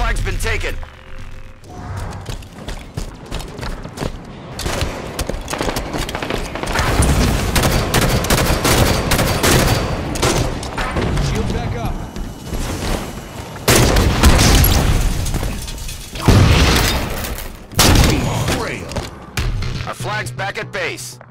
flag's been taken. Shield back up. Our flag's back at base.